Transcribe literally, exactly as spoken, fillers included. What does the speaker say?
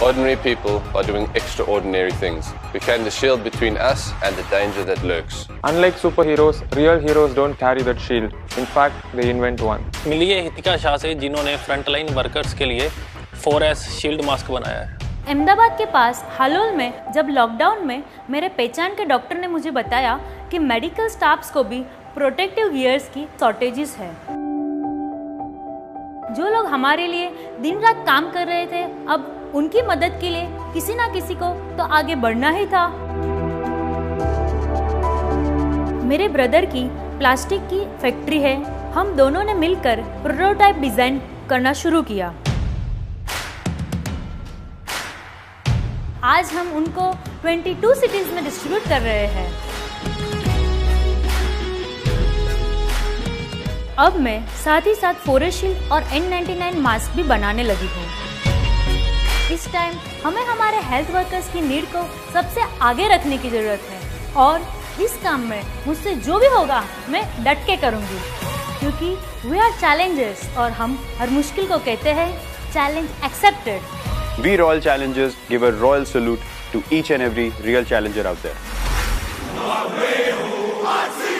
Ordinary people are doing extraordinary things. We became the shield between us and the danger that lurks. Unlike superheroes, real heroes don't carry that shield. In fact, they invent one. मिलिए हितिका शाह से जिन्होंने frontline workers के लिए four S shield mask बनाया है। अहमदाबाद के पास हालोल में जब लॉकडाउन में मेरे पहचान के डॉक्टर ने मुझे बताया कि मेडिकल स्टाफ्स को भी प्रोटेक्टिव गियर्स की शॉर्टेजेस है। जो लोग हमारे लिए दिन रात काम कर रहे थे, अब उनकी मदद के लिए किसी ना किसी को तो आगे बढ़ना ही था। मेरे ब्रदर की प्लास्टिक की फैक्ट्री है। हम दोनों ने मिलकर प्रोटोटाइप डिजाइन करना शुरू किया। आज हम उनको बाईस सिटीज में डिस्ट्रीब्यूट कर रहे हैं। अब मैं साथ ही साथ फोरेस्ट शील्ड और एन नाइंटी नाइन मास्क भी बनाने लगी हूँ। इस टाइम हमें हमारे हेल्थ वर्कर्स की नीड को सबसे आगे रखने की जरूरत है और इस काम में मुझसे जो भी होगा मैं डट के करूँगी, क्योंकि वी आर चैलेंजर्स और हम हर मुश्किल को कहते हैं challenge accepted. We Royal Challengers give a royal salute to each and every real challenger out there.